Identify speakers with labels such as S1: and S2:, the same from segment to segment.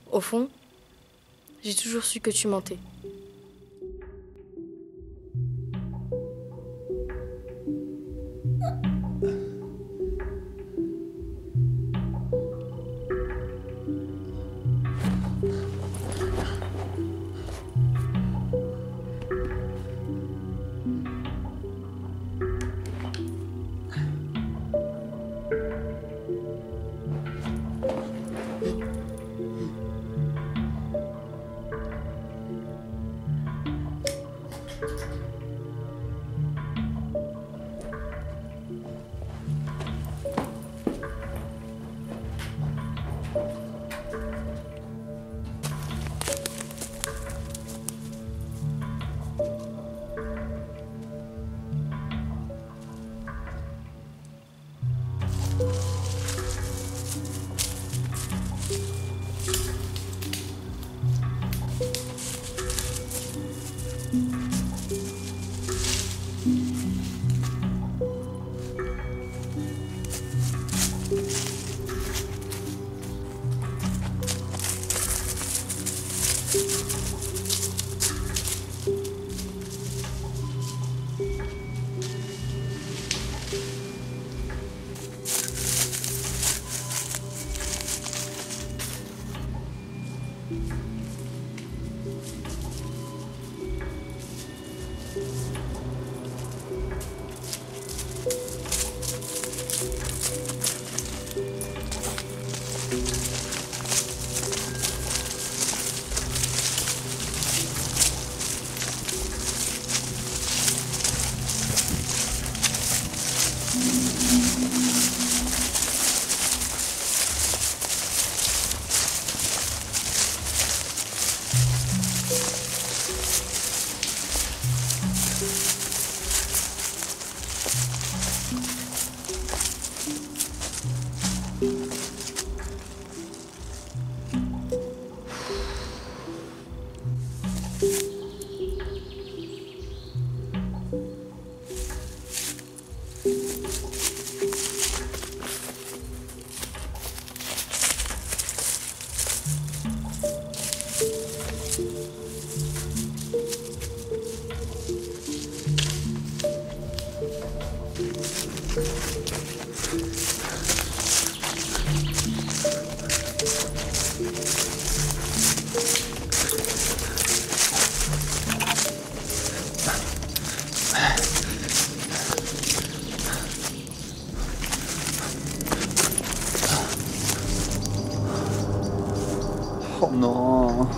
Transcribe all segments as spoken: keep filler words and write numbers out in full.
S1: Au fond, j'ai toujours su que tu mentais.
S2: Oh non.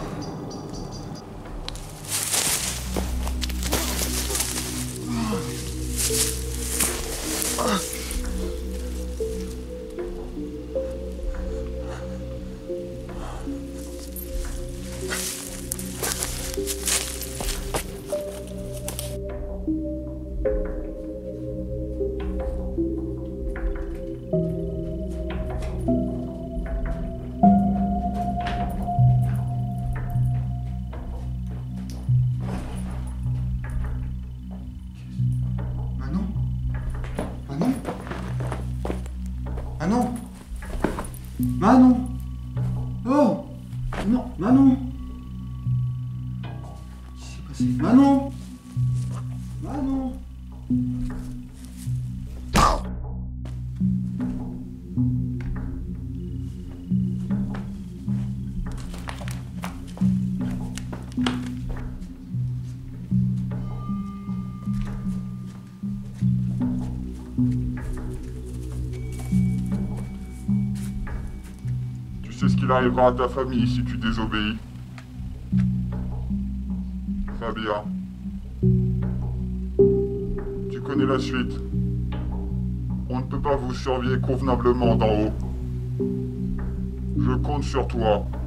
S2: Manon? Manon? Oh! Non, Manon! Qu'est-ce qui s'est passé? Manon? Manon?
S3: Tu sais ce qu'il arrivera à ta famille si tu désobéis. Fabien. Tu connais la suite. On ne peut pas vous surveiller convenablement d'en haut. Je compte sur toi.